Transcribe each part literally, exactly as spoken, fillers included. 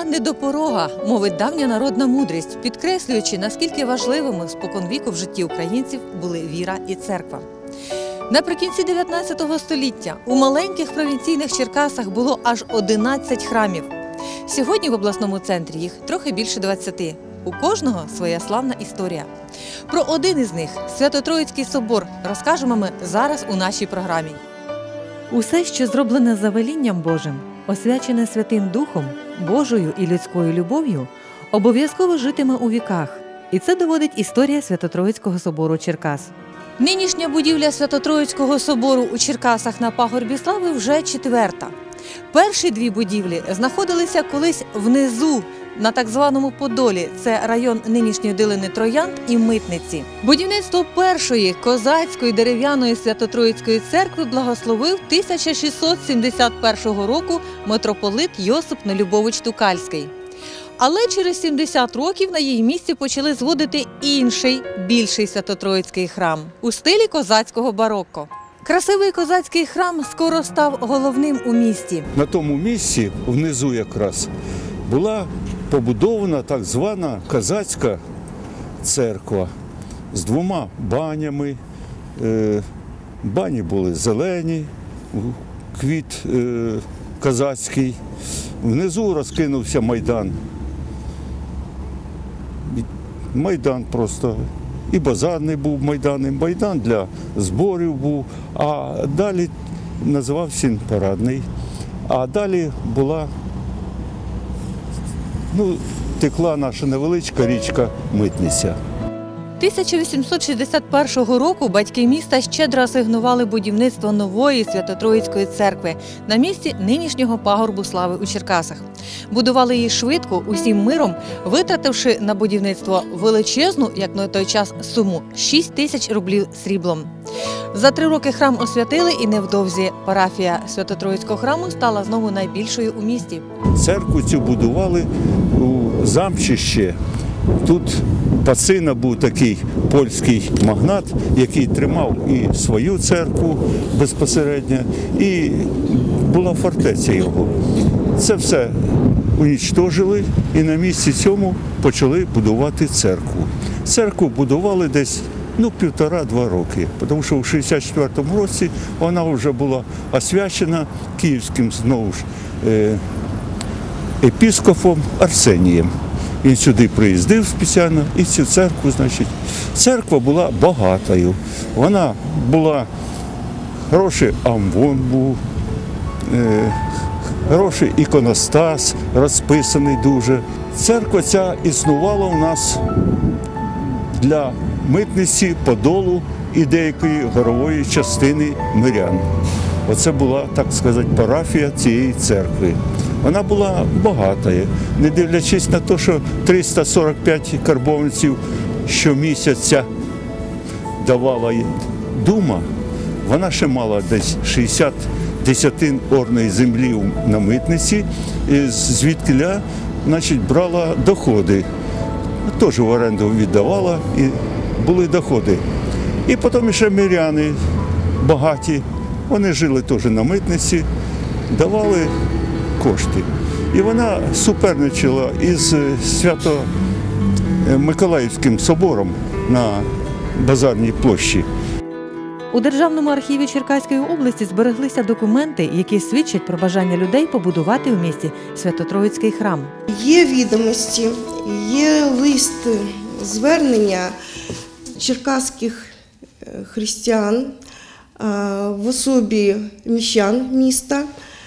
не до порога, мовить давня народна мудрість, підкреслюючи, наскільки важливими споконвіку в житті українців були віра і церква. Наприкінці дев'ятнадцятого століття у маленьких провінційних Черкасах було аж одинадцять храмів. Сьогодні в обласному центрі їх трохи більше двадцяти. У кожного своя славна історія. Про один із них – Свято-Троїцький собор – розкажемо ми зараз у нашій програмі. Усе, що зроблене за велінням Божим, освячене Святим Духом, Божою і людською любов'ю, обов'язково житиме у віках. І це доводить історія Свято-Троїцького собору Черкас. Нинішня будівля Свято-Троїцького собору у Черкасах на пагорбі Слави вже четверта. Перші дві будівлі знаходилися колись внизу, на так званому Подолі, це район нинішньої Долини Троянд і Митниці. Будівництво першої козацької дерев'яної Свято-Троїцької церкви благословив тисяча шістсот сімдесят першого року митрополит Йосип Нелюбович Тукальський. Але через сімдесят років на її місці почали зводити інший, більший Свято-Троїцький храм у стилі козацького барокко. Красивий козацький храм скоро став головним у місті. На тому місці, внизу якраз, була побудована так звана козацька церква з двома банями. Бані були зелені, квіт козацький. Внизу розкинувся майдан. Майдан просто. І базарний був майдан, і майдан для зборів був, а далі називався парадний. А далі була, ну, текла наша невеличка річка Митниця. тисяча вісімсот шістдесят першого року батьки міста щедро асигнували будівництво нової Свято-Троїцької церкви на місці нинішнього пагорбу Слави у Черкасах. Будували її швидко, усім миром, витративши на будівництво величезну, як на той час, суму – шість тисяч рублів сріблом. За три роки храм освятили, і невдовзі парафія Свято-Троїцького храму стала знову найбільшою у місті. Церкву цю будували у замчище. Тут Пацина був такий польський магнат, який тримав і свою церкву безпосередньо, і була фортеця його. Це все унічтожили і на місці цьому почали будувати церкву. Церкву будували десь ну, півтора-два роки, тому що в шістдесят четвертому році вона вже була освячена київським знову ж епіскопом Арсенієм. Він сюди приїздив спеціально і цю церкву, значить, церква була багатою. Вона була, хороший амвон був, е, хороший іконостас, розписаний дуже. Церква ця існувала у нас для Митниці, Подолу і деякої горової частини мирян. Оце була, так сказати, парафія цієї церкви. Вона була багатою, не дивлячись на те, що триста сорок п'ять карбованців щомісяця давала дума, вона ще мала десь шістдесят десятин орної землі на Митниці, звідкиля, значить, брала доходи. Теж в оренду віддавала і були доходи. І потім ще миряни багаті, вони жили теж на Митниці, давали кошти. І вона суперничала із Свято-Миколаївським собором на Базарній площі. У Державному архіві Черкаської області збереглися документи, які свідчать про бажання людей побудувати у місті Свято-Троїцький храм. Є відомості, є лист звернення черкаських християн в особі міщан міста,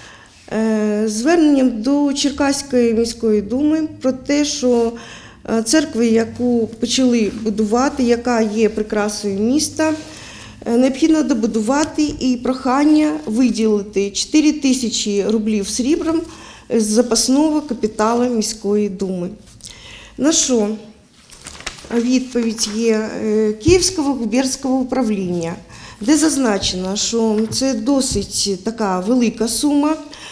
зверненням до Черкаської міської думи про те, що церкву, яку почали будувати, яка є прикрасою міста, необхідно добудувати, і прохання виділити чотири тисячі рублів сріблом з запасного капіталу міської думи. На що відповідь є Київського губернського управління, де зазначено, що це досить така велика сума,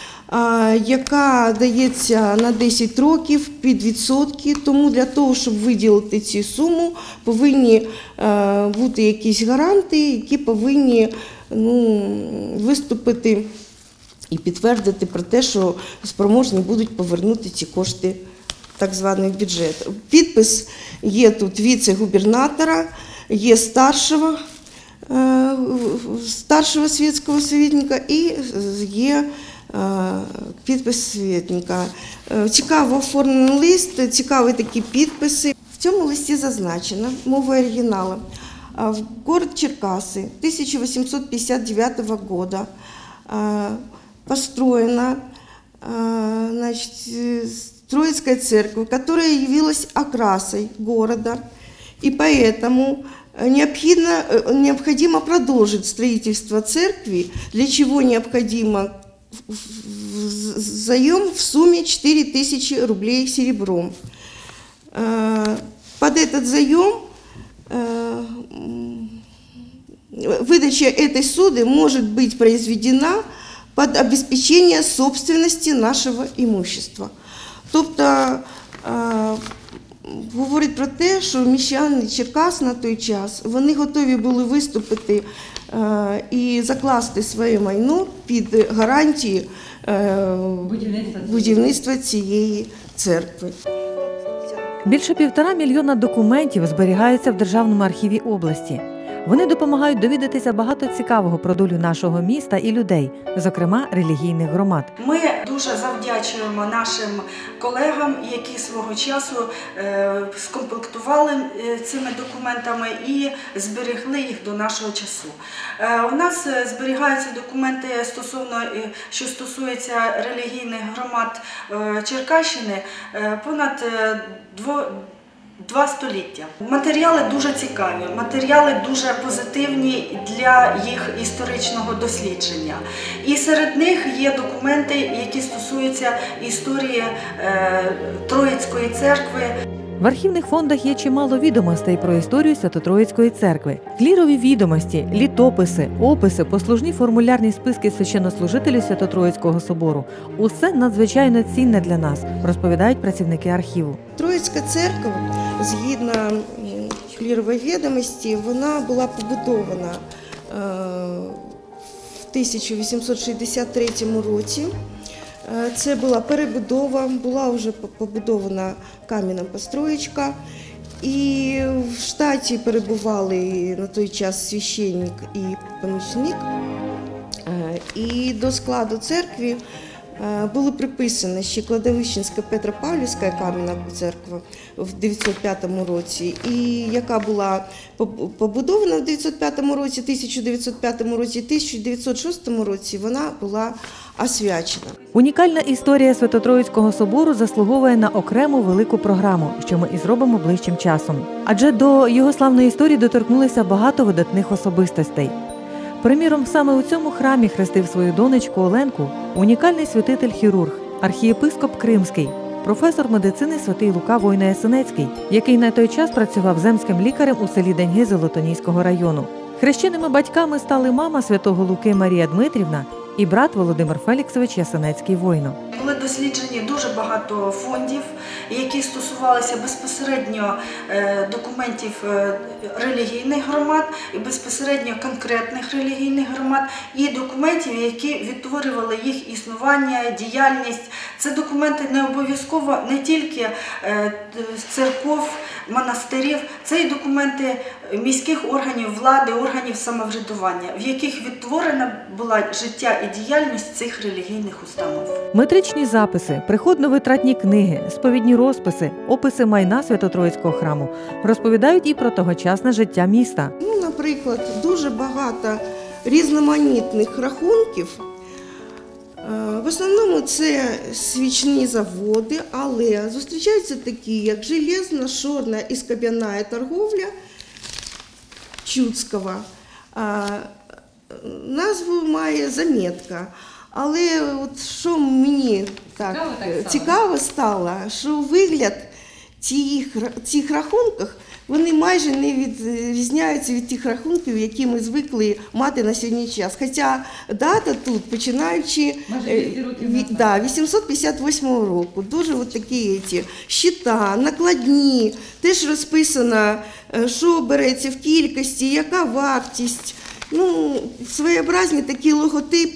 яка дається на десять років під відсотки, тому для того, щоб виділити цю суму, повинні бути якісь гаранти, які повинні ну, виступити і підтвердити про те, що спроможні будуть повернути ці кошти в так званий бюджет. Підпис є тут віце-губернатора, є старшого, е, старшого світського советника і є е, підпис советника. Е, Цікаво оформлений лист, цікаві такі підписи. В цьому листі зазначено мовою оригіналу. В город Черкассы тысяча восемьсот пятьдесят девятого года построена, значит, Троицкая церковь, которая явилась окрасой города, и поэтому необходимо, необходимо продолжить строительство церкви, для чего необходимо заем в сумме четыре тысячи рублей серебром. Под этот заем выдача этой суды может быть произведена под обеспечение собственности нашего имущества. Тобто говорить про те, що міщани Черкас на той час, вони готові були виступити і закласти своє майно під гарантії будівництва цієї церкви. Більше півтора мільйона документів зберігаються в Державному архіві області. Вони допомагають довідатися багато цікавого про долю нашого міста і людей, зокрема релігійних громад. Ми дуже завдячуємо нашим колегам, які свого часу е, скомплектували цими документами і зберегли їх до нашого часу. Е, у нас зберігаються документи, стосовно, що стосуються релігійних громад е, Черкащини, е, понад е, дво. Два століття. Матеріали дуже цікаві, матеріали дуже позитивні для їх історичного дослідження. І серед них є документи, які стосуються історії е, Троїцької церкви. В архівних фондах є чимало відомостей про історію Свято-Троїцької церкви. Клірові відомості, літописи, описи, послужні формулярні списки священнослужителів Свято-Троїцького собору – усе надзвичайно цінне для нас, розповідають працівники архіву. Троїцька церква, згідно клірової відомості, вона була побудована в тисяча вісімсот шістдесят третьому році. Це була перебудова, була вже побудована кам'яна построєчка. І в штаті перебували на той час священник і помічник. І до складу церкви були приписані ще Кладовищенська Петропавлівська кам'яна церква в дев'ятсот п'ятому році, і яка була побудована в дев'ятсот п'ятому році, тисяча дев'ятсот п'ятому році, тисяча дев'ятсот шостому році вона була освячена. Унікальна історія Свято-Троїцького собору заслуговує на окрему велику програму, що ми і зробимо ближчим часом. Адже до його славної історії доторкнулися багато видатних особистостей. Приміром, саме у цьому храмі хрестив свою донечку Оленку унікальний святитель-хірург, архієпископ Кримський, професор медицини святий Лука Войно-Ясенецький, який на той час працював земським лікарем у селі Деньги Золотоніського району. Хрещеними батьками стали мама святого Луки Марія Дмитрівна і брат Володимир Феліксович Ясенецький-Войно. Були досліджені дуже багато фондів, які стосувалися безпосередньо документів релігійних громад і безпосередньо конкретних релігійних громад, і документів, які відтворювали їх існування, діяльність. Це документи не обов'язково не тільки церков, монастирів, це і документи міських органів влади, органів самоврядування, в яких відтворена була життя і діяльність цих релігійних установ. Метричні записи, приходно-витратні книги, сповідні розписи, описи майна Свято-Троїцького храму розповідають і про тогочасне життя міста. Ну, наприклад, дуже багато різноманітних рахунків. В основному це свічні заводи, але зустрічаються такі, як железна, шорна і скобяна торговля Чудського. Назву має замітка. Але от що мені так цікаво, так цікаво стало, що вигляд цих, цих рахунків, вони майже не відрізняються від тих рахунків, які ми звикли мати на сьогодні час. Хоча дата тут, починаючи від да, вісімсот п'ятдесят восьмого року, дуже от такі ці щита, накладні, теж розписано, що береться в кількості, яка вартість. Ну, своєобразні такі логотипи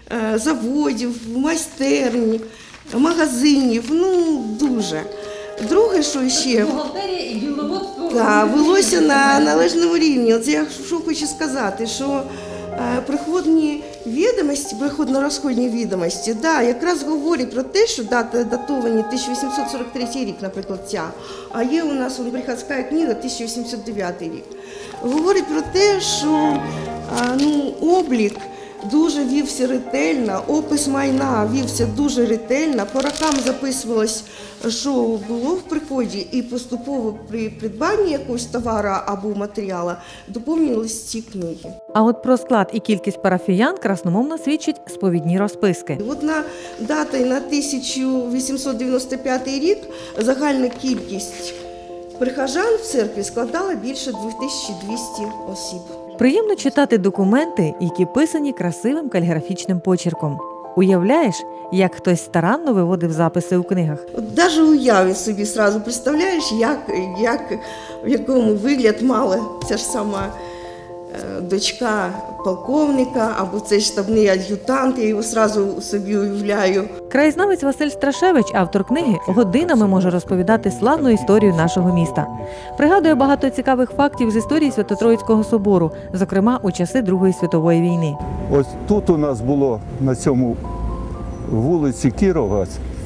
е, заводів, майстерні, магазинів, ну дуже. Друге, що ще Бухгалтерія і діловодство. да, велося на належному рівні. Оце я що хочу сказати, що е, приходні відомості, приходно-розходні відомості, да, якраз говорять про те, що дати датовані тисяча вісімсот сорок третій рік, наприклад, ця, а є у нас вон, приходська книга тисяча вісімсот дев'ятий рік. Говорить про те, що е, ну, облік дуже вівся ретельно, опис майна вівся дуже ретельно, по рокам записувалось, що було в приході, і поступово при придбанні якогось товару або матеріалу доповнювалися ці книги. А от про склад і кількість парафіян красномовно свідчать сповідні розписки. І от на датою на тисяча вісімсот дев'яносто п'ятий рік загальна кількість прихожан в церкві складала більше дві тисячі двісті осіб. Приємно читати документи, які писані красивим каліграфічним почерком. Уявляєш, як хтось старанно виводив записи у книгах? От навіть уяві собі сразу представляєш, як, як, в якому вигляд мала ця ж сама е, дочка полковника, або цей штабний ад'ютант, я його сразу собі уявляю. Краєзнавець Василь Страшевич, автор книги, годинами може розповідати славну історію нашого міста. Пригадує багато цікавих фактів з історії Свято-Троїцького собору, зокрема у часи Другої світової війни. Ось тут у нас було на цьому вулиці Кірова,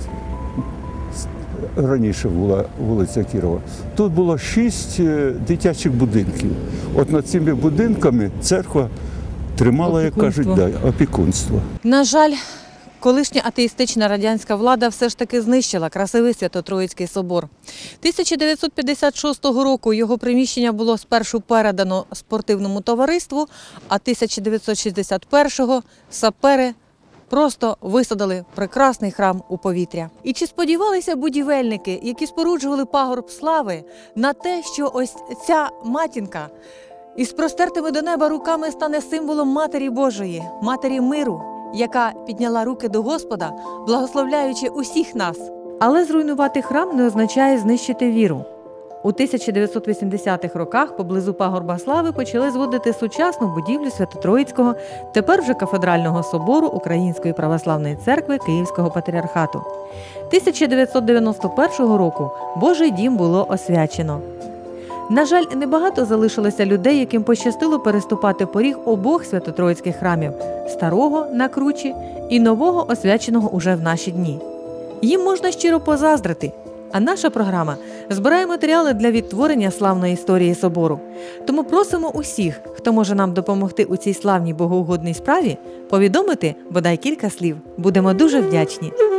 раніше була вулиця Кірова, тут було шість е, дитячих будинків. От над цими будинками церква тримала, як кажуть, да, опікунство. На жаль, колишня атеїстична радянська влада все ж таки знищила красивий Свято-Троїцький собор. тисяча дев'ятсот п'ятдесят шостого року його приміщення було спершу передано спортивному товариству, а тисяча дев'ятсот шістдесят першого сапери просто висадили прекрасний храм у повітря. І чи сподівалися будівельники, які споруджували пагорб слави, на те, що ось ця матінка із простертими до неба руками стане символом Матері Божої, Матері миру, яка підняла руки до Господа, благословляючи усіх нас. Але зруйнувати храм не означає знищити віру. У тисяча дев'ятсот вісімдесятих роках поблизу пагорба слави почали зводити сучасну будівлю Свято-Троїцького, тепер вже кафедрального собору Української православної церкви Київського патріархату. тисяча дев'ятсот дев'яносто першого року Божий дім було освячено. На жаль, небагато залишилося людей, яким пощастило переступати поріг обох свято-троїцьких храмів – старого на Кручі і нового, освяченого уже в наші дні. Їм можна щиро позаздрити, а наша програма збирає матеріали для відтворення славної історії собору. Тому просимо усіх, хто може нам допомогти у цій славній богоугодній справі, повідомити бодай кілька слів. Будемо дуже вдячні.